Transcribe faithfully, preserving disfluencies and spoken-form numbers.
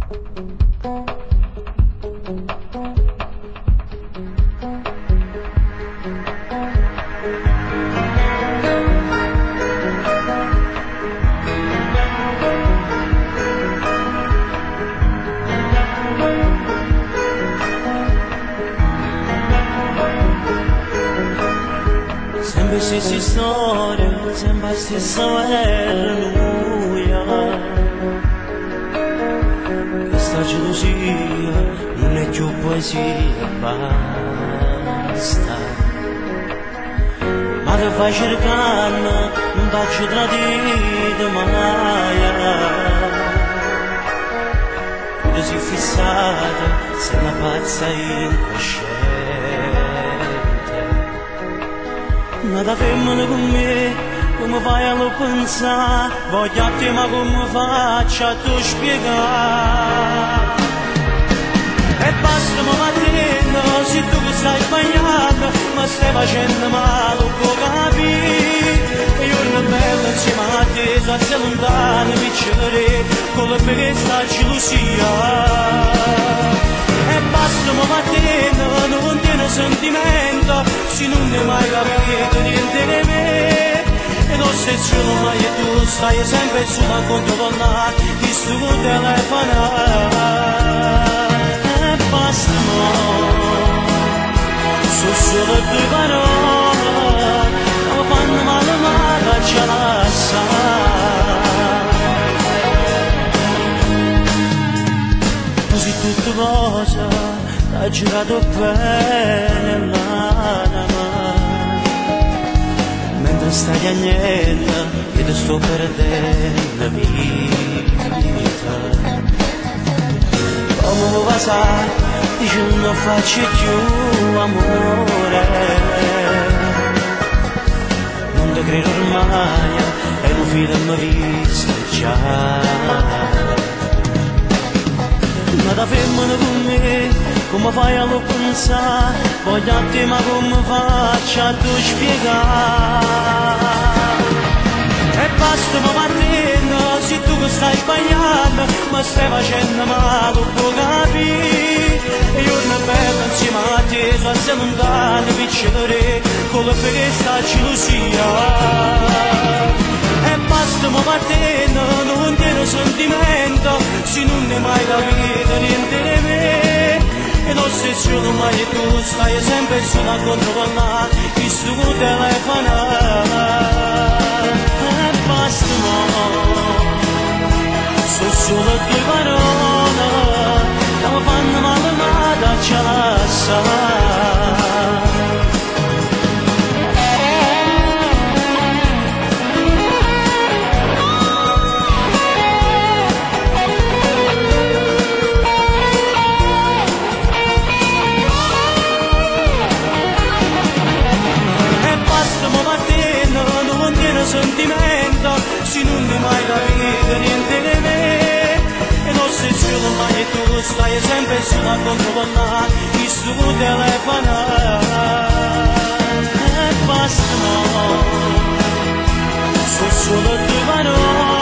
Sempre stessa storia, sempre stessa alleluia. Questa gelosia non è più poesia, basta. Ma che fai cercando, non t'hai tradito mai. Tu sei fissata, sei una pazza incosciente. Nada femmina con me, come fai a lo pensare? Voglio a te ma come faccio a tu spiegare? E basta ma mattina, se tu che stai sbagliando, ma stai facendo male, può capire? Io non bello insieme a te, so se lontano piccere, con la bellezza gelosia. E basta ma mattina, non tiene sentimento, se non ne mai capito niente di me. E non sei solo mai e tu stai sempre sulla controllare, ti sto telefonare. E basta mo, sono solo due parole, non fanno male ma lasciala stare. Così tutte cose ha girato bene l'anima, mentre stai a niente io ti sto perdendo la vita. Come lo sai, dici non faccio più amore, non ti credo ormai e non filo mi visto già. Ma da femmina con me, come fai a lo pensare? Voglio a te ma come faccio a tu spiegare? E basta ma mattina, se tu che stai sbagliando, ma stai facendo male, può capire? E io non bello insieme a te, so se lontano piccere, con la bellezza gelosia. E basta ma mattina, non tiene sentimento, se non ne mai capito niente di me. E non sei solo mai e tu stai sempre sulla controllare, ti sto telefonare. E basta mo, sono solo due parole, non fanno male ma lasciala stare. Sentimento, se non ne mai capito niente di me. E non sei solo mai e tu stai sempre sulla controllare, ti sto telefonare. E basta no, sono solo due parole.